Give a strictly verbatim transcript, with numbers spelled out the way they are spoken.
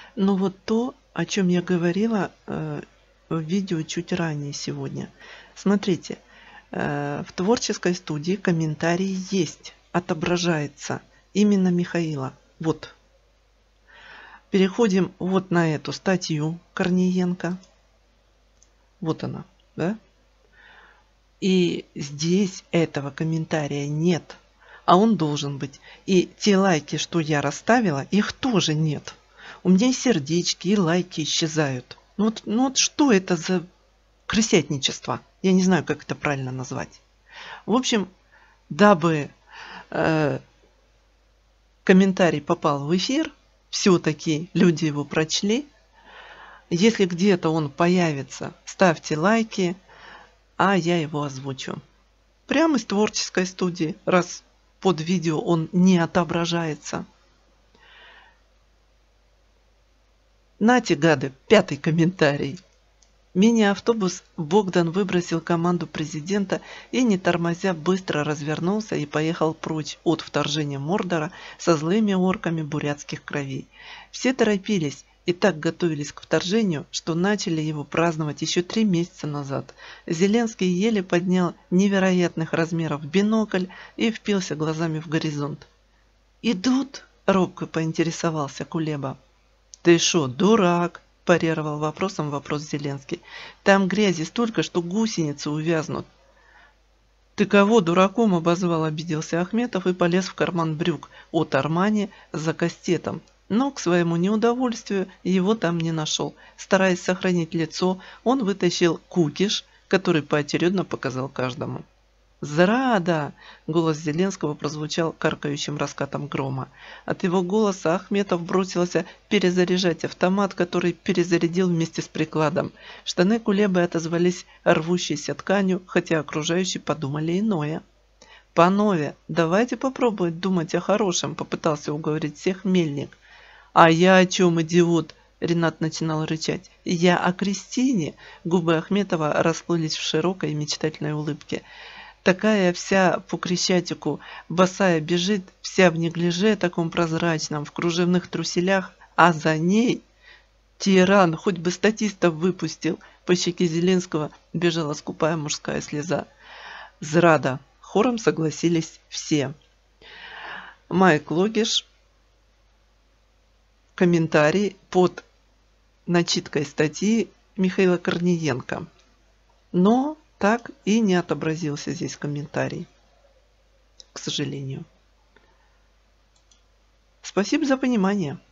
Ну вот то, о чем я говорила э, в видео чуть ранее сегодня. Смотрите, э, в творческой студии комментарий есть, отображается именно Михаила. Вот. Переходим вот на эту статью Корниенко. Вот она, да? И здесь этого комментария нет, а он должен быть. И те лайки, что я расставила, их тоже нет. У меня и сердечки, и лайки исчезают. Ну вот, ну вот что это за крысятничество? Я не знаю, как это правильно назвать. В общем, дабы э, комментарий попал в эфир, все-таки люди его прочли. Если где-то он появится, ставьте лайки, а я его озвучу. Прямо из творческой студии, раз под видео он не отображается. Нате, гады, пятый комментарий. Мини-автобус Богдан выбросил команду президента и, не тормозя, быстро развернулся и поехал прочь от вторжения Мордора со злыми орками бурятских кровей. Все торопились и так готовились к вторжению, что начали его праздновать еще три месяца назад. Зеленский еле поднял невероятных размеров бинокль и впился глазами в горизонт. «Идут?» – робко поинтересовался Кулеба. «Ты шо, дурак?» – парировал вопросом вопрос Зеленский. «Там грязи столько, что гусеницы увязнут». «Ты кого дураком обозвал?» – обиделся Ахметов и полез в карман брюк от Армани за кастетом. Но, к своему неудовольствию, его там не нашел. Стараясь сохранить лицо, он вытащил кукиш, который поочередно показал каждому. «Зрада!» – голос Зеленского прозвучал каркающим раскатом грома. От его голоса Ахметов бросился перезаряжать автомат, который перезарядил вместе с прикладом. Штаны Кулебы отозвались рвущейся тканью, хотя окружающие подумали иное. «Панове, давайте попробовать думать о хорошем», – попытался уговорить всех Мельник. «А я о чем, идиот?» – Ренат начинал рычать. «Я о Кристине!» – губы Ахметова расплылись в широкой мечтательной улыбке. Такая вся по Крещатику, босая бежит, вся в неглиже таком прозрачном, в кружевных труселях, а за ней тиран, хоть бы статистов выпустил. По щеке Зеленского бежала скупая мужская слеза. «Зрада!» – хором согласились все. Майк Логиш. Комментарий под начиткой статьи Михаила Корниенко. Но так и не отобразился здесь комментарий, к сожалению. Спасибо за понимание.